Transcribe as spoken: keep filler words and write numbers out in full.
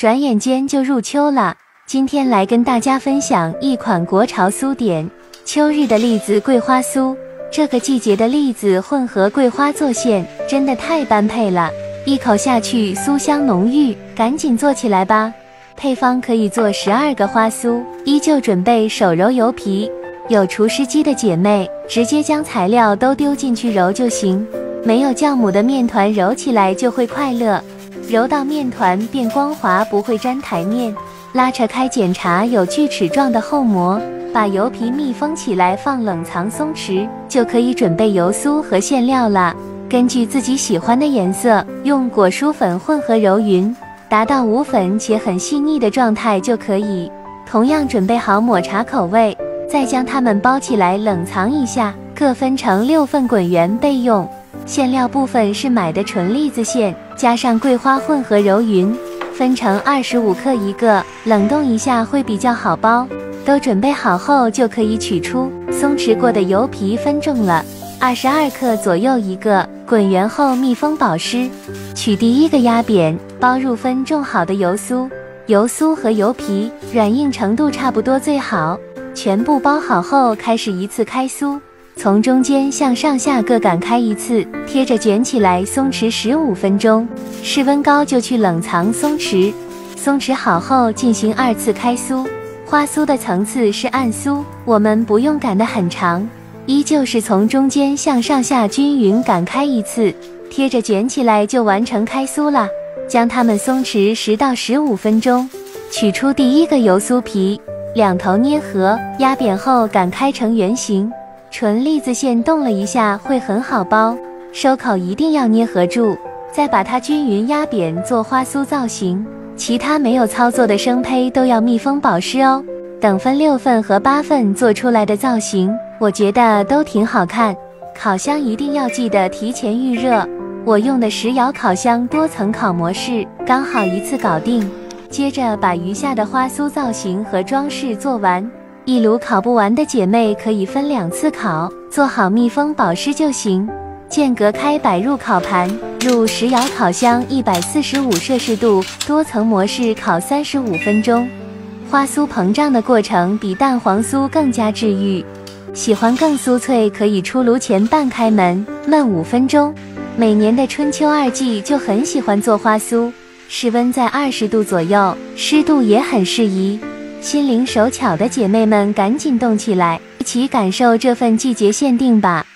转眼间就入秋了。今天来跟大家分享一款国潮酥点——秋日的栗子桂花酥。这个季节的栗子混合桂花做馅，真的太般配了。一口下去，酥香浓郁，赶紧做起来吧！配方可以做十二个花酥，依旧准备手揉油皮。有厨师机的姐妹，直接将材料都丢进去揉就行。没有酵母的面团，揉起来就会快乐。揉到面团变光滑，不会粘台面。拉扯开检查有锯齿状的厚膜，把油皮密封起来，放冷藏松弛，就可以准备油酥和馅料了。根据自己喜欢的颜色，用果蔬粉混合揉匀，达到无粉且很细腻的状态就可以。同样准备好抹茶口味，再将它们包起来冷藏一下，各分成六份滚圆备用。馅料部分是买的纯栗子馅，加上桂花混合揉匀，分成二十五克一个，冷冻一下会比较好包。都准备好后就可以取出，松弛过的油皮分重了，二十二克左右一个，滚圆后密封保湿。取第一个压扁，包入分重好的油酥，油酥和油皮软硬程度差不多最好。全部包好后，开始一次开酥，从中间向上下各擀开一次，贴着卷起来松弛十五分钟，室温高就去冷藏松弛。松弛好后进行二次开酥。花酥的层次是暗酥，我们不用擀得很长，依旧是从中间向上下均匀擀开一次，贴着卷起来就完成开酥了。将它们松弛十到十五分钟，取出第一个油酥皮，两头捏合，压扁后擀开成圆形。纯栗子馅动了一下会很好包，收口一定要捏合住，再把它均匀压扁做花酥造型。其他没有操作的生胚都要密封保湿哦。等分六份和八份做出来的造型，我觉得都挺好看。烤箱一定要记得提前预热，我用的石窑烤箱多层烤模式，刚好一次搞定。接着把余下的花酥造型和装饰做完。一炉烤不完的姐妹可以分两次烤，做好密封保湿就行。间隔开摆入烤盘，入石窑烤箱一百四十五摄氏度多层模式烤三十五分钟。花酥膨胀的过程比蛋黄酥更加治愈，喜欢更酥脆可以出炉前半开门焖五分钟。每年的春秋二季就很喜欢做花酥，室温在二十度左右，湿度也很适宜。心灵手巧的姐妹们赶紧动起来，一起感受这份季节限定吧。